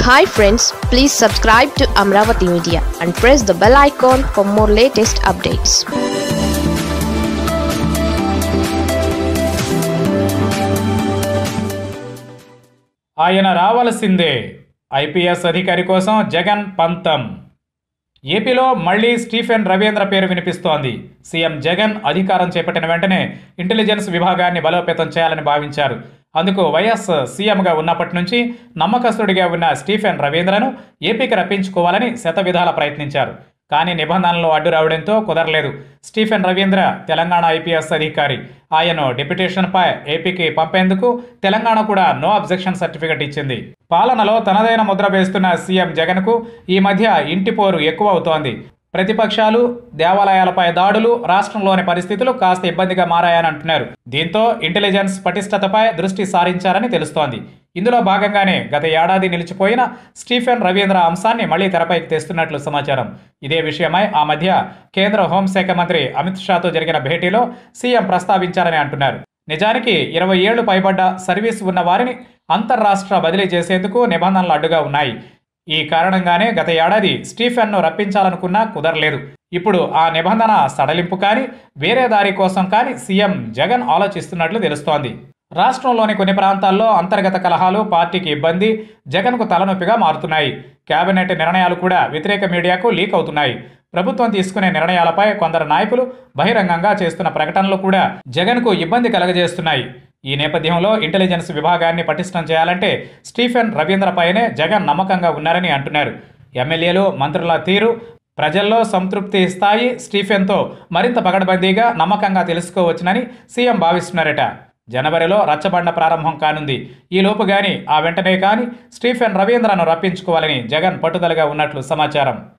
Hi friends, please subscribe to Amaravathi Media and press the bell icon for more latest updates. ఆయన రావాల్సిందే. IPS అధికారి కోసం జగన్ పంతం. ఏపీలో మళ్లీ స్టీఫెన్ రవీంద్ర పేరు వినిపిస్తోంది. సీఎం జగన్ అధికారం చేపట్టిన వెంటనే ఇంటెలిజెన్స్ విభాగాన్ని బలోపేతం చేయాలని భావించారు. అందుకు వైఎస్ సీఎంగా ఉన్నప్పటి నుంచి నమ్మకస్తుడిగా ఉన్న స్టీఫెన్ రవీంద్రను ఏపీకి రప్పించుకోవాలని శతవిధాల ప్రయత్నించారు. కానీ నిబంధనలు అడ్డు రావడంతో కుదరలేదు. స్టీఫెన్ రవీంద్ర తెలంగాణ IPS అధికారి. ఆయన డిప్యుటేషన్పై ఏపీకి పంపేందుకు తెలంగాణ కూడా నో అబ్జెక్షన్ సర్టిఫికెట్ ఇచ్చింది. పాలనలో తనదైన ముద్ర వేస్తున్న సీఎం జగన్కు ఈ మధ్య ఇంటిపోరు ఎక్కువ అవుతోంది. ప్రతిపక్షాలు, దేవాలయాలపై దాడులు, రాష్ట్రంలోని పరిస్థితులు కాస్త ఇబ్బందిగా మారాయని అంటున్నారు. దీంతో ఇంటెలిజెన్స్ పటిష్టతపై దృష్టి సారించారని తెలుస్తోంది. ఇందులో భాగంగానే గత ఏడాది నిలిచిపోయిన స్టీఫెన్ రవీంద్ర అంశాన్ని మళ్లీ తెరపైకి తెస్తున్నట్లు సమాచారం. ఇదే విషయమై ఆ మధ్య కేంద్ర హోంశాఖ మంత్రి అమిత్ షాతో జరిగిన భేటీలో సీఎం ప్రస్తావించారని అంటున్నారు. నిజానికి 20 ఏళ్లు పైబడ్డ సర్వీస్ ఉన్న వారిని అంతర్రాష్ట్ర బదిలీ చేసేందుకు నిబంధనలు అడ్డుగా ఉన్నాయి. ఈ కారణంగానే గత ఏడాది స్టీఫెన్ను రప్పించాలనుకున్నా కుదరలేదు. ఇప్పుడు ఆ నిబంధన సడలింపు కానీ వేరే దారి కోసం కానీ సీఎం జగన్ ఆలోచిస్తున్నట్లు తెలుస్తోంది. రాష్ట్రంలోని కొన్ని ప్రాంతాల్లో అంతర్గత కలహాలు పార్టీకి ఇబ్బంది, జగన్కు తలనొప్పిగా మారుతున్నాయి. కేబినెట్ నిర్ణయాలు కూడా వ్యతిరేక మీడియాకు లీక్ అవుతున్నాయి. ప్రభుత్వం తీసుకునే నిర్ణయాలపై కొందరు నాయకులు బహిరంగంగా చేస్తున్న ప్రకటనలు కూడా జగన్కు ఇబ్బంది కలగజేస్తున్నాయి. ఈ నేపథ్యంలో ఇంటెలిజెన్స్ విభాగాన్ని పటిష్టం చేయాలంటే స్టీఫెన్ రవీంద్రపైనే జగన్ నమ్మకంగా ఉన్నారని అంటున్నారు. ఎమ్మెల్యేలు, మంత్రుల తీరు, ప్రజల్లో సంతృప్తి స్థాయి స్టీఫెన్తో మరింత పకడ్బందీగా నమ్మకంగా తెలుసుకోవచ్చునని సీఎం భావిస్తున్నారట. జనవరిలో రచ్చబండ ప్రారంభం కానుంది. ఈలోపు గాని ఆ వెంటనే కానీ స్టీఫెన్ రవీంద్రను రప్పించుకోవాలని జగన్ పట్టుదలగా ఉన్నట్లు సమాచారం.